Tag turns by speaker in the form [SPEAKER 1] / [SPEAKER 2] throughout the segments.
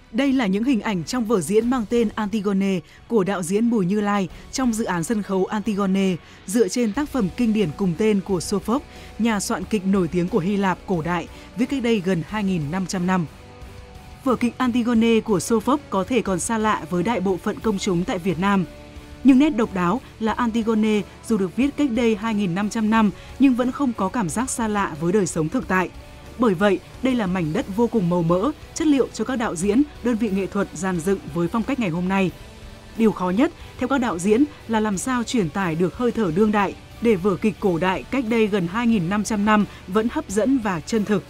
[SPEAKER 1] Đây là những hình ảnh trong vở diễn mang tên Antigone của đạo diễn Bùi Như Lai trong dự án sân khấu Antigone dựa trên tác phẩm kinh điển cùng tên của Sophocles, nhà soạn kịch nổi tiếng của Hy Lạp cổ đại, viết cách đây gần 2.500 năm. Vở kịch Antigone của Sophocles có thể còn xa lạ với đại bộ phận công chúng tại Việt Nam. Nhưng nét độc đáo là Antigone dù được viết cách đây 2.500 năm nhưng vẫn không có cảm giác xa lạ với đời sống thực tại. Bởi vậy, đây là mảnh đất vô cùng màu mỡ, chất liệu cho các đạo diễn, đơn vị nghệ thuật dàn dựng với phong cách ngày hôm nay. Điều khó nhất, theo các đạo diễn, là làm sao truyền tải được hơi thở đương đại để vở kịch cổ đại cách đây gần 2.500 năm vẫn hấp dẫn và chân thực.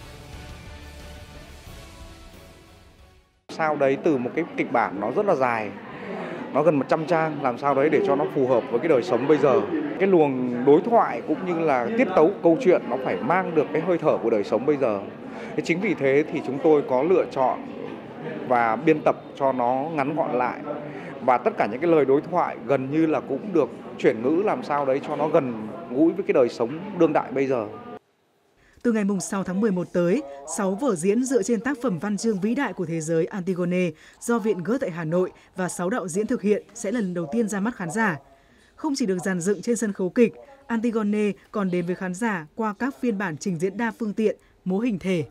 [SPEAKER 2] Sao đấy từ một cái kịch bản nó rất là dài, nó gần 100 trang, làm sao đấy để cho nó phù hợp với cái đời sống bây giờ. Cái luồng đối thoại cũng như là tiết tấu câu chuyện nó phải mang được cái hơi thở của đời sống bây giờ. Thế chính vì thế thì chúng tôi có lựa chọn và biên tập cho nó ngắn gọn lại. Và tất cả những cái lời đối thoại gần như là cũng được chuyển ngữ làm sao đấy cho nó gần gũi với cái đời sống đương đại bây giờ.
[SPEAKER 1] Từ ngày 6 tháng 11 tới, 6 vở diễn dựa trên tác phẩm văn chương vĩ đại của thế giới Antigone do Viện Goethe tại Hà Nội và 6 đạo diễn thực hiện sẽ lần đầu tiên ra mắt khán giả. Không chỉ được dàn dựng trên sân khấu kịch, Antigone còn đến với khán giả qua các phiên bản trình diễn đa phương tiện, mô hình thể.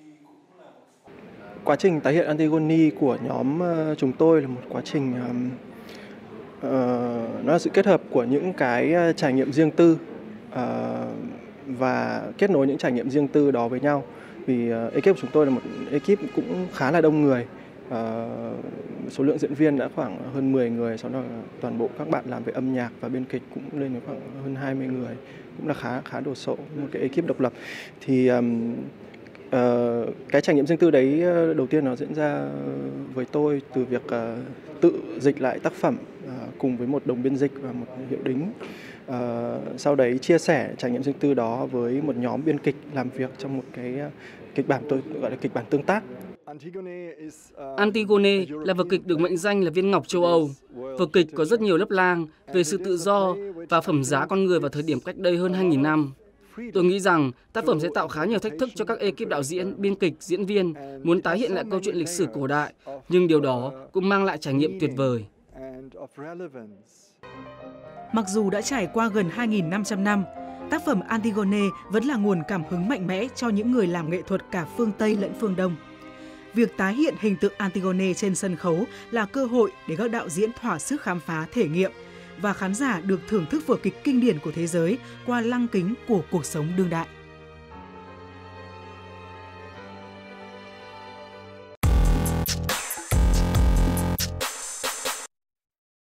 [SPEAKER 3] Quá trình tái hiện Antigone của nhóm chúng tôi là một quá trình nó là sự kết hợp của những cái trải nghiệm riêng tư và kết nối những trải nghiệm riêng tư đó với nhau. Vì ekip của chúng tôi là một ekip cũng khá là đông người. Số lượng diễn viên đã khoảng hơn 10 người, sau đó toàn bộ các bạn làm về âm nhạc và biên kịch cũng lên đến khoảng hơn 20 người, cũng là khá đồ sộ, một cái ekip độc lập. Thì cái trải nghiệm riêng tư đấy đầu tiên nó diễn ra với tôi từ việc tự dịch lại tác phẩm cùng với một đồng biên dịch và một hiệu đính. Sau đấy chia sẻ trải nghiệm riêng tư đó với một nhóm biên kịch làm việc trong một cái kịch bản tôi gọi là kịch bản tương tác.
[SPEAKER 4] Antigone là vở kịch được mệnh danh là viên ngọc châu Âu. Vở kịch có rất nhiều lớp lang về sự tự do và phẩm giá con người vào thời điểm cách đây hơn 2.000 năm. Tôi nghĩ rằng tác phẩm sẽ tạo khá nhiều thách thức cho các ekip đạo diễn, biên kịch, diễn viên muốn tái hiện lại câu chuyện lịch sử cổ đại, nhưng điều đó cũng mang lại trải nghiệm tuyệt vời.
[SPEAKER 1] Mặc dù đã trải qua gần 2.500 năm, tác phẩm Antigone vẫn là nguồn cảm hứng mạnh mẽ cho những người làm nghệ thuật cả phương Tây lẫn phương Đông. Việc tái hiện hình tượng Antigone trên sân khấu là cơ hội để các đạo diễn thỏa sức khám phá, thể nghiệm và khán giả được thưởng thức vở kịch kinh điển của thế giới qua lăng kính của cuộc sống đương đại.